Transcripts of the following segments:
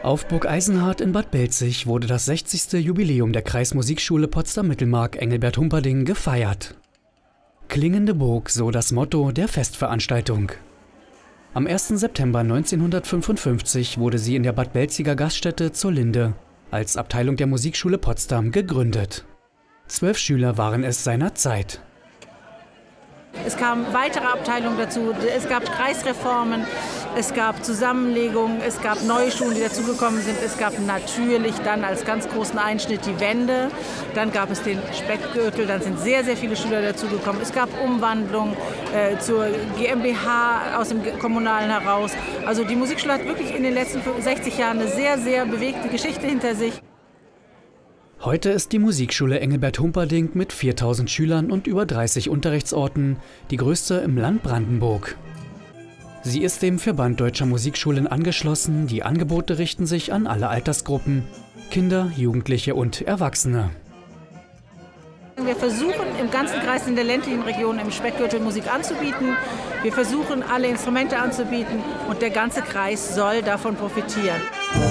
Auf Burg Eisenhardt in Bad Belzig wurde das 60. Jubiläum der Kreismusikschule Potsdam-Mittelmark Engelbert-Humperdinck gefeiert. Klingende Burg, so das Motto der Festveranstaltung. Am 1. September 1955 wurde sie in der Bad Belziger Gaststätte Zur Linde als Abteilung der Musikschule Potsdam gegründet. 12 Schüler waren es seiner Zeit. Es kamen weitere Abteilungen dazu, es gab Kreisreformen, es gab Zusammenlegungen, es gab neue Schulen, die dazugekommen sind. Es gab natürlich dann als ganz großen Einschnitt die Wende, dann gab es den Speckgürtel, dann sind sehr, sehr viele Schüler dazugekommen. Es gab Umwandlungen zur GmbH aus dem Kommunalen heraus. Also die Musikschule hat wirklich in den letzten 60 Jahren eine sehr, sehr bewegte Geschichte hinter sich. Heute ist die Musikschule Engelbert-Humperdinck mit 4000 Schülern und über 30 Unterrichtsorten die größte im Land Brandenburg. Sie ist dem Verband Deutscher Musikschulen angeschlossen. Die Angebote richten sich an alle Altersgruppen, Kinder, Jugendliche und Erwachsene. Wir versuchen im ganzen Kreis in der ländlichen Region im Speckgürtel Musik anzubieten. Wir versuchen alle Instrumente anzubieten und der ganze Kreis soll davon profitieren.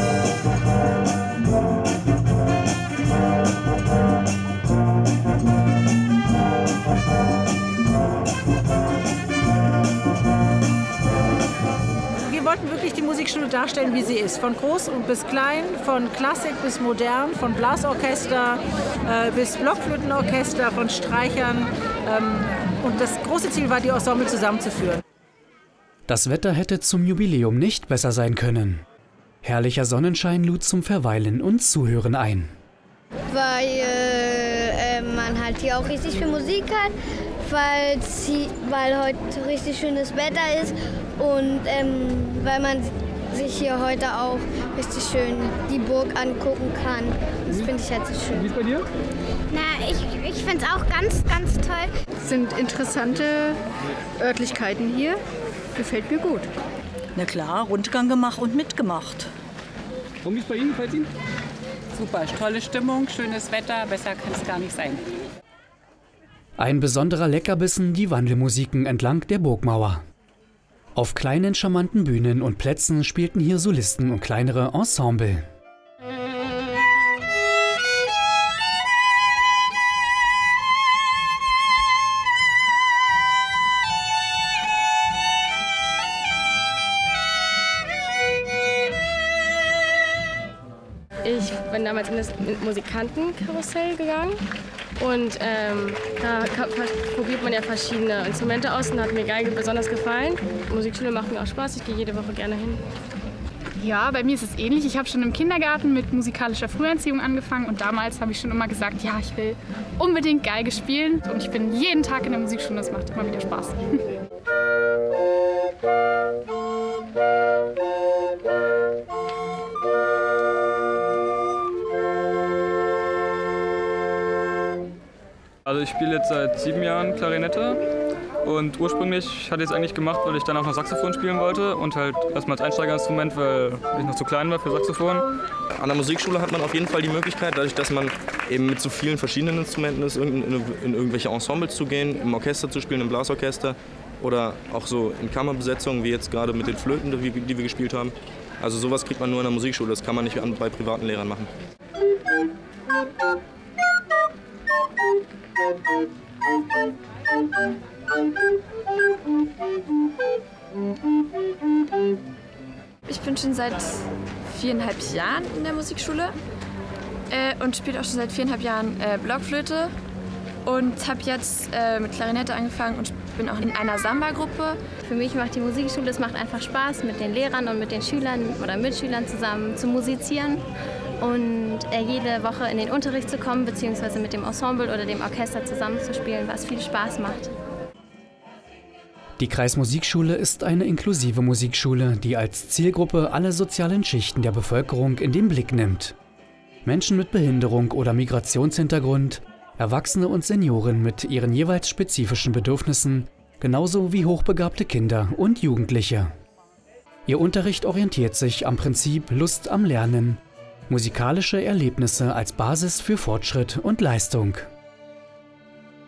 Wir wollten wirklich die Musikschule darstellen, wie sie ist. Von groß bis klein, von Klassik bis modern, von Blasorchester bis Blockflötenorchester, von Streichern. Und das große Ziel war, die Ensemble zusammenzuführen. Das Wetter hätte zum Jubiläum nicht besser sein können. Herrlicher Sonnenschein lud zum Verweilen und Zuhören ein. Weil man halt hier auch richtig viel Musik hat, weil heute richtig schönes Wetter ist und weil man sich hier heute auch richtig schön die Burg angucken kann. Das finde ich halt so schön. Wie ist bei dir? Na, ich finde es auch ganz, ganz toll. Es sind interessante Örtlichkeiten hier. Gefällt mir gut. Na klar, Rundgang gemacht und mitgemacht. Und wie ist bei Ihnen? Gefällt Ihnen? Super, tolle Stimmung, schönes Wetter, besser kann es gar nicht sein. Ein besonderer Leckerbissen die Wandelmusiken entlang der Burgmauer. Auf kleinen charmanten Bühnen und Plätzen spielten hier Solisten und kleinere Ensemble. Ich bin damals in das Musikantenkarussell gegangen und da probiert man ja verschiedene Instrumente aus und hat mir Geige besonders gefallen. Musikschule macht mir auch Spaß, ich gehe jede Woche gerne hin. Ja, bei mir ist es ähnlich. Ich habe schon im Kindergarten mit musikalischer Früherziehung angefangen und damals habe ich schon immer gesagt, ja, ich will unbedingt Geige spielen und ich bin jeden Tag in der Musikschule, das macht immer wieder Spaß. Also ich spiele jetzt seit 7 Jahren Klarinette und ursprünglich hatte ich es eigentlich gemacht, weil ich dann auch noch Saxophon spielen wollte und halt erstmal als Einsteigerinstrument, weil ich noch zu klein war für Saxophon. An der Musikschule hat man auf jeden Fall die Möglichkeit, dadurch, dass man eben mit so vielen verschiedenen Instrumenten ist, in irgendwelche Ensembles zu gehen, im Orchester zu spielen, im Blasorchester oder auch so in Kammerbesetzungen, wie jetzt gerade mit den Flöten, die wir gespielt haben. Also sowas kriegt man nur in der Musikschule, das kann man nicht bei privaten Lehrern machen. Ich bin schon seit 4,5 Jahren in der Musikschule und spiele auch schon seit 4,5 Jahren Blockflöte und habe jetzt mit Klarinette angefangen und bin auch in einer Samba-Gruppe. Für mich macht die Musikschule, es macht einfach Spaß, mit den Lehrern und mit den Schülern oder Mitschülern zusammen zu musizieren und jede Woche in den Unterricht zu kommen, beziehungsweise mit dem Ensemble oder dem Orchester zusammenzuspielen, was viel Spaß macht. Die Kreismusikschule ist eine inklusive Musikschule, die als Zielgruppe alle sozialen Schichten der Bevölkerung in den Blick nimmt. Menschen mit Behinderung oder Migrationshintergrund, Erwachsene und Senioren mit ihren jeweils spezifischen Bedürfnissen, genauso wie hochbegabte Kinder und Jugendliche. Ihr Unterricht orientiert sich am Prinzip Lust am Lernen, musikalische Erlebnisse als Basis für Fortschritt und Leistung.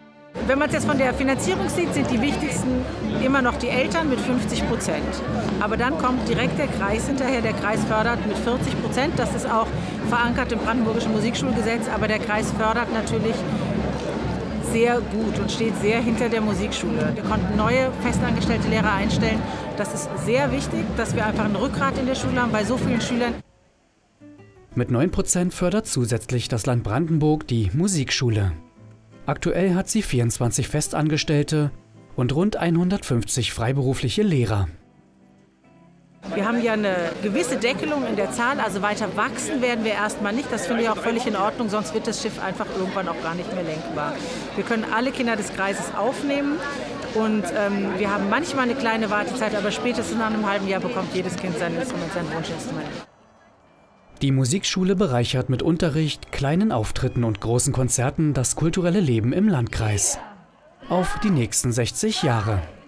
Wenn man es jetzt von der Finanzierung sieht, sind die wichtigsten immer noch die Eltern mit 50%. Aber dann kommt direkt der Kreis hinterher. Der Kreis fördert mit 40%. Das ist auch verankert im Brandenburgischen Musikschulgesetz. Aber der Kreis fördert natürlich sehr gut und steht sehr hinter der Musikschule. Wir konnten neue festangestellte Lehrer einstellen. Das ist sehr wichtig, dass wir einfach ein Rückgrat in der Schule haben bei so vielen Schülern. Mit 9% fördert zusätzlich das Land Brandenburg die Musikschule. Aktuell hat sie 24 Festangestellte und rund 150 freiberufliche Lehrer. Wir haben ja eine gewisse Deckelung in der Zahl, also weiter wachsen werden wir erstmal nicht. Das finde ich auch völlig in Ordnung, sonst wird das Schiff einfach irgendwann auch gar nicht mehr lenkbar. Wir können alle Kinder des Kreises aufnehmen und wir haben manchmal eine kleine Wartezeit, aber spätestens nach einem halben Jahr bekommt jedes Kind sein Instrument, sein Wunschinstrument. Die Musikschule bereichert mit Unterricht, kleinen Auftritten und großen Konzerten das kulturelle Leben im Landkreis. Auf die nächsten 60 Jahre.